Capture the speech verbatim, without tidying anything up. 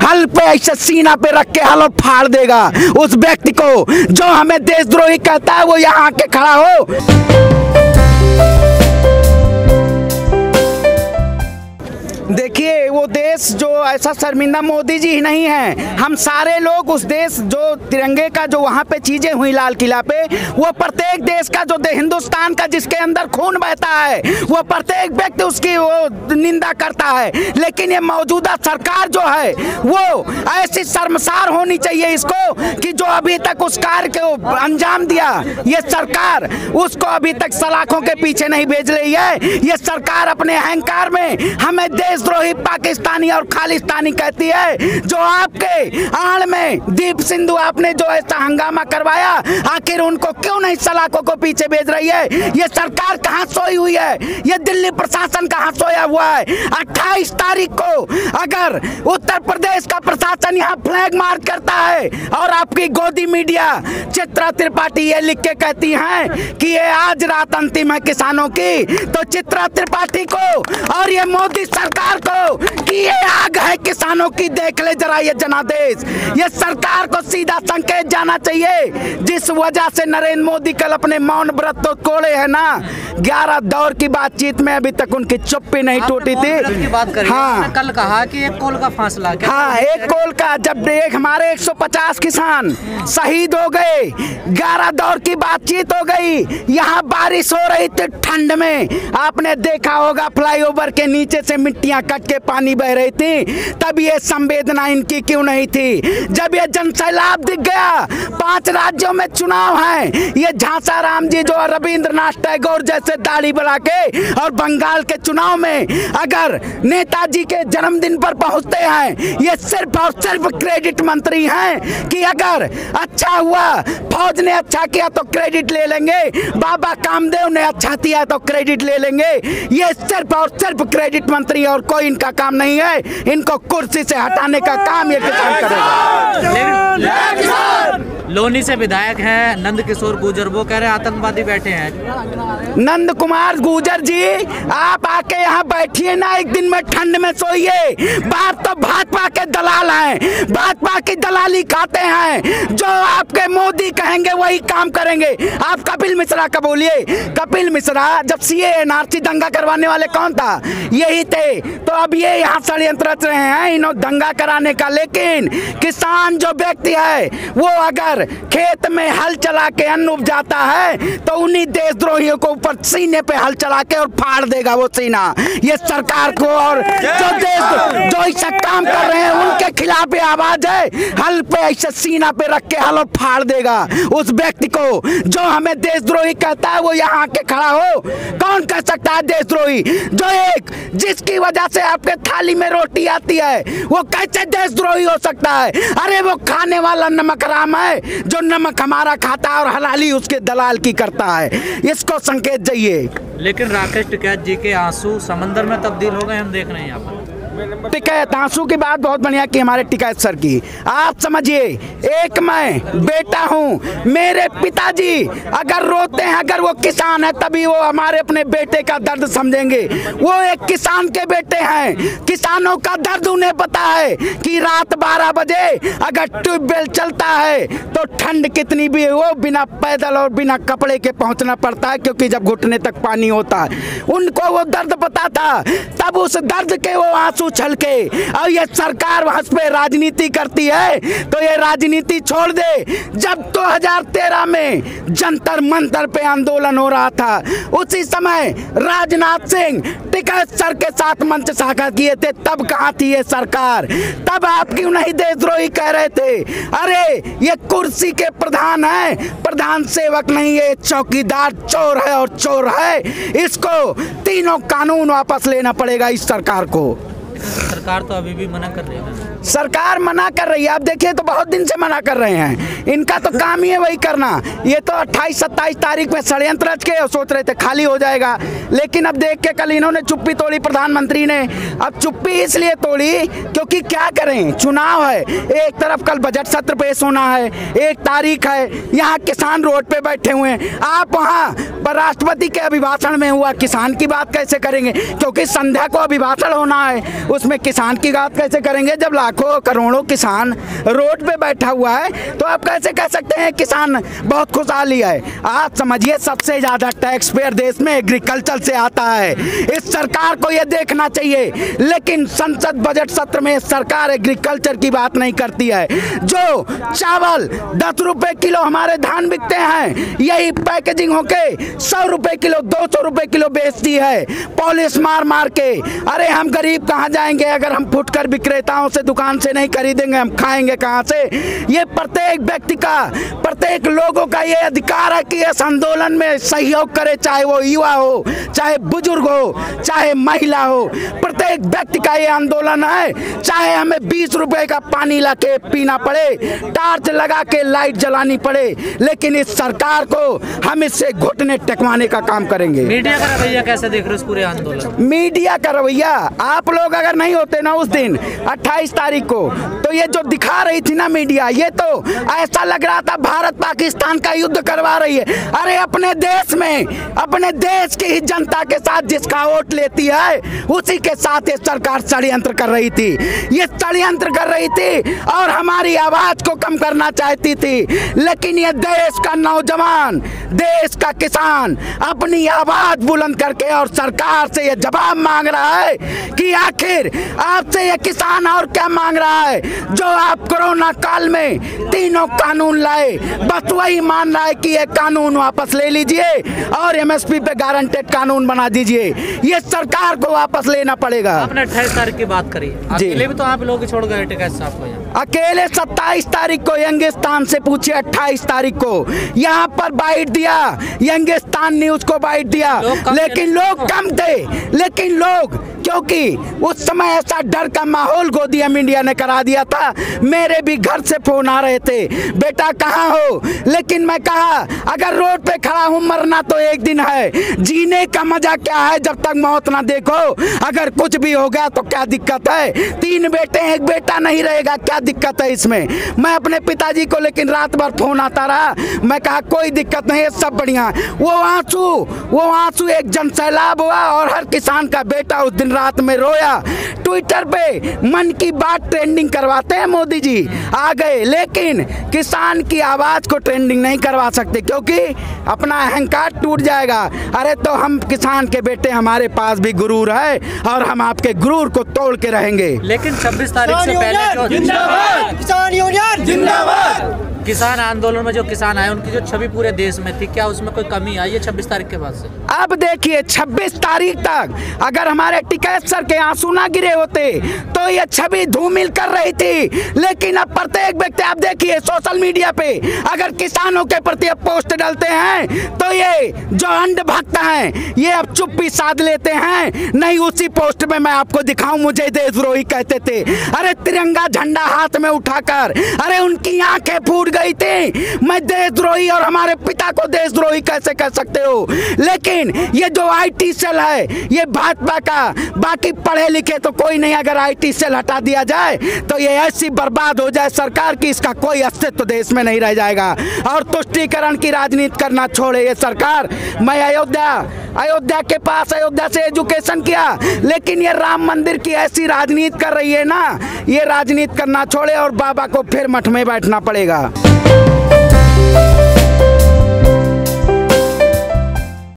हल पे ऐसे सीना पे रख के हल फाड़ देगा उस व्यक्ति को जो हमें देशद्रोही कहता है। वो यहाँ आके खड़ा हो। देखिए वो देश जो ऐसा शर्मिंदा मोदी जी ही नहीं है, हम सारे लोग उस देश जो तिरंगे का जो वहाँ पे चीजें हुई लाल किला पे, वो प्रत्येक देश का जो हिंदुस्तान का जिसके अंदर खून बहता है वो प्रत्येक व्यक्ति उसकी वो निंदा करता है। लेकिन ये मौजूदा सरकार जो है वो ऐसी शर्मसार होनी चाहिए इसको कि जो अभी तक उस कार्य को अंजाम दिया, ये सरकार उसको अभी तक सलाखों के पीछे नहीं भेज रही है। ये सरकार अपने अहंकार में हमें देशद्रोही पाकिस्तानी और खालिस्तानी कहती है। जो आपके आड़ में दीप सिंधु आपने जो ऐसा हंगामा करवाया, आखिर उनको क्यों नहीं सलाखों को पीछे भेज रही है? ये सरकार कहां सोई हुई है? ये दिल्ली प्रशासन कहां सोया हुआ है? अट्ठाईस तारीख को अगर उत्तर प्रदेश का प्रशासन यहाँ फ्लैग मार्च करता है और आपकी गोदी मीडिया चित्रा त्रिपाठी ये लिख के कहती हैं कि ये आज रात अंतिम है किसानों की, तो चित्रा त्रिपाठी को और ये मोदी सरकार को कि ये आग है किसानों की, देख ले जरा ये जनादेश। ये सरकार को सीधा संकेत जाना चाहिए। जिस वजह से नरेंद्र मोदी कल अपने मौन व्रत तो तोड़े है ना, ग्यारह दौर की बातचीत में अभी तक उनकी चुप्पी नहीं टूटी थी। की बात करें, हाँ कल कहा कि एक कोल का फासला, हाँ एक कोल का, जब एक हमारे एक सौ पचास किसान शहीद हो गए, ग्यारह दौर की बातचीत हो गई। यहाँ बारिश हो रही थी ठंड में, आपने देखा होगा फ्लाईओवर के नीचे से मिट्टियां कट के पानी बह रही थी, तब ये संवेदना इनकी क्यों नहीं थी? जब ये जनसैलाब दिख गया, पांच राज्यों में चुनाव है, ये झांसा राम जी जो रविंद्रनाथ टैगोर जैसे दाढ़ी बढ़ा के और बंगाल के चुनाव में अगर नेताजी के जन्मदिन पर पहुंचते हैं, ये सिर्फ और सिर्फ क्रेडिट मंत्री हैं कि अगर अच्छा हुआ, फौज ने अच्छा किया तो क्रेडिट ले लेंगे, बाबा कामदेव ने अच्छा किया तो क्रेडिट ले लेंगे। ये सिर्फ और सिर्फ क्रेडिट मंत्री और कोई इनका काम नहीं है। इनको कुर्सी से हटाने का काम ये किसान करेगा। लोनी से विधायक हैं नंद किशोर गुर्जर, वो कह रहे हैं आतंकवादी बैठे हैं। नंद कुमार गुर्जर जी, आप आके यहाँ बैठिए ना, एक दिन में ठंड में सोइए। बात तो भाजपा के दलाल हैं, भाजपा की दलाली खाते हैं, जो आपके मोदी कहेंगे वही काम करेंगे। आप कपिल मिश्रा का बोलिए, कपिल मिश्रा जब सीए एनआरसी दंगा करवाने वाले कौन था? यही थे। तो अब ये यहाँ षड्यंत्र रच रहे हैं इन्होंने दंगा कराने का। लेकिन किसान जो व्यक्ति है वो अगर खेत में हल चला के अन्न उपजाता है तो उन्हीं देशद्रोहियों को ऊपर सीने पे हल चला के और फाड़ देगा वो सीना। ये सरकार को और जो देश जो ऐसा काम कर रहे हैं उनके खिलाफ आवाज है। हल पे ऐसे सीना पे रख के हल और फाड़ देगा उस व्यक्ति को जो हमें देशद्रोही कहता है। वो यहाँ आके खड़ा हो। कौन कह सकता है देशद्रोही? जो एक जिसकी वजह से आपके थाली में रोटी आती है वो कैसे देशद्रोही हो सकता है? अरे वो खाने वाला नमक राम है जो नमक हमारा खाता है और हलाली उसके दलाल की करता है। इसको संकेत जाइए। लेकिन राकेश टिकैत जी के आंसू समंदर में तब्दील हो गए, हम देख रहे हैं यहाँ पर। टिकैत आंसू की बात बहुत बढ़िया की हमारे टिकैत सर की। आप समझिए, एक मैं बेटा हूँ, मेरे पिताजी अगर रोते हैं, अगर वो किसान है तभी वो हमारे अपने बेटे का दर्द समझेंगे। वो एक किसान के बेटे हैं, किसानों का दर्द उन्हें पता है कि रात बारह बजे अगर ट्यूबवेल चलता है तो ठंड कितनी भी हो बिना पैदल और बिना कपड़े के पहुंचना पड़ता है, क्योंकि जब घुटने तक पानी होता है। उनको वो दर्द पता था, तब उस दर्द के वो आंसू छलके। और ये सरकार वहां पे राजनीति करती है तो ये राजनीति छोड़ दे। जब दो हज़ार तेरह में जंतर मंतर पे आंदोलन हो रहा था, उसी समय राजनाथ सिंह टिकैत सर के साथ मंच साझा किए थे, तब कहाँ थी ये सरकार? तब आप क्यों नहीं देशद्रोही कह रहे थे? अरे ये कुर्सी के प्रधान है, प्रधान सेवक नहीं है, चौकीदार चोर है और चोर है। इसको तीनों कानून वापस लेना पड़ेगा इस सरकार को। सरकार तो अभी भी मना कर रही है। सरकार मना कर रही है, आप देखिए तो बहुत दिन से मना कर रहे हैं। इनका तो काम ही है वही करना। ये तो अट्ठाईस सत्ताईस तारीख में षड्यंत्र रच के और सोच रहे थे खाली हो जाएगा, लेकिन अब देख के कल इन्होंने चुप्पी तोड़ी, प्रधानमंत्री ने। अब चुप्पी इसलिए तोड़ी क्योंकि क्या करें, चुनाव है, एक तरफ कल बजट सत्र पेश होना है, एक तारीख है, यहाँ किसान रोड पे बैठे हुए हैं। आप वहाँ राष्ट्रपति के अभिभाषण में हुआ किसान की बात कैसे करेंगे? क्योंकि संध्या को अभिभाषण होना है, उसमें किसान की बात कैसे करेंगे जब लाखों करोड़ों किसान रोड पे बैठा हुआ है, तो आप कैसे कह सकते हैं किसान बहुत खुशहाली है? आप समझिए सबसे ज्यादा टैक्स पेयर देश में एग्रीकल्चर से आता है। इस सरकार को यह देखना चाहिए, लेकिन संसद बजट सत्र में सरकार एग्रीकल्चर की बात नहीं करती है। जो चावल दस रुपए किलो हमारे धान बिकते हैं, यही पैकेजिंग होके सौ रुपए किलो दो सौ रुपए किलो बेचती है, पॉलिश मार मार के। अरे हम गरीब कहाँ जाएंगे अगर हम फुटकर विक्रेताओं से दुकान से नहीं खरीदेंगे, हम खाएंगे कहाँ से? ये प्रत्येक व्यक्ति का, प्रत्येक लोगों का ये अधिकार है कि इस आंदोलन में सहयोग करे, चाहे वो युवा हो, चाहे बुजुर्ग हो, चाहे महिला हो। प्रत्येक व्यक्ति का ये आंदोलन है, चाहे हमें बीस रुपए का पानी लाके पीना पड़े, टार्च लगा के लाइट जलानी पड़े, लेकिन इस सरकार को हम इससे घुटने टेकवाने का काम करेंगे। मीडिया का रवैया कैसे देख रहे हो इस पूरे आंदोलन? मीडिया का रवैया, आप लोग अगर नहीं होते ना उस दिन अट्ठाईस तारीख को, तो ये जो दिखा रही थी ना मीडिया, ये तो ऐसा लग रहा था भारत पाकिस्तान का युद्ध करवा रही है। अरे अपने देश में, अपने देश की जनता के साथ जिसका वोट लेती है, उसी के साथ ये सरकार षड्यंत्र कर रही थी। ये षड्यंत्र कर रही थी और हमारी आवाज को कम करना चाहती थी, लेकिन ये देश का नौजवान, देश का किसान अपनी आवाज बुलंद करके और सरकार से ये जवाब मांग रहा है कि आखिर आपसे ये किसान और क्या मांग रहा है? जो आप कोरोना काल में तीनों कानून लाए, बस वही मान रहा है कि ये कानून वापस ले लीजिए और एमएसपी पे गारंटेड कानून बना दीजिए। ये सरकार को वापस लेना पड़ेगा। आपने अट्ठाईस तारीख की बात करी, अकेले भी तो आप लोग छोड़ गए टिकैत साहब को। अकेले सत्ताईस तारीख को यंगिस्तान से पूछे, अट्ठाईस तारीख को यहाँ पर बाइट दिया, यंगिस्तान न्यूज को बाइट दिया, लेकिन लोग कम थे। लेकिन लोग, क्योंकि उस समय ऐसा डर का माहौल गोदिया मीडिया ने करा दिया था, मेरे भी घर से फोन आ रहे थे, बेटा कहाँ हो? लेकिन मैं कहा अगर रोड पे खड़ा हूँ, मरना तो एक दिन है, जीने का मजा क्या है जब तक मौत ना देखो? अगर कुछ भी हो गया तो क्या दिक्कत है? तीन बेटे एक बेटा नहीं रहेगा, क्या दिक्कत है इसमें? मैं अपने पिताजी को, लेकिन रात भर फोन आता रहा, मैं कहा कोई दिक्कत नहीं है, सब बढ़िया। वो आंसू वो आंसू एक जन सैलाब हुआ और हर किसान का बेटा उस दिन रात में रोया। ट्विटर पे मन की बात ट्रेंडिंग करवाते हैं मोदी जी, आ गए, लेकिन किसान की आवाज को ट्रेंडिंग नहीं करवा सकते, क्योंकि अपना अहंकार टूट जाएगा। अरे तो हम किसान के बेटे, हमारे पास भी गुरूर है और हम आपके गुरूर को तोड़ के रहेंगे। लेकिन छब्बीस तारीख से पहले जिंदाबाद, किसान यूनियन जिंदाबाद। किसान आंदोलन में जो किसान आए, उनकी जो छवि पूरे देश में थी, क्या उसमें कोई कमी आई है छब्बीस तारीख के बाद से? अब देखिए छब्बीस तारीख तक अगर हमारे टिकैत सर के आंसू ना गिरे होते तो ये छवि धूमिल कर रही थी। लेकिन अब प्रत्येक व्यक्ति, आप देखिए सोशल मीडिया पे अगर किसानों के प्रति पोस्ट डालते हैं तो ये जो अंध भक्त हैं ये अब चुप्पी साध लेते हैं। नहीं, उसी पोस्ट में मैं आपको दिखाऊं, मुझे देशद्रोही कहते थे। अरे तिरंगा झंडा हाथ में उठाकर, अरे उनकी आंखें फूट गई थी। मैं देशद्रोही और हमारे पिता को देशद्रोही कैसे कह सकते हो? लेकिन ये जो आईटी सेल है ये भाजपा का, बाकी पढ़े लिखे तो कोई नहीं, अगर आईटी सेल हटा दिया जाए तो ये ऐसी बर्बाद हो जाए सरकार की, इसका कोई अस्तित्व देश में नहीं रह जाएगा। और तुष्टीकरण की राजनीति करना छोड़े ये सरकार। मैं अयोध्या अयोध्या के पास अयोध्या से एजुकेशन किया, लेकिन ये राम मंदिर की ऐसी राजनीति कर रही है ना, ये राजनीति करना छोड़े और बाबा को फिर मठ में बैठना पड़ेगा।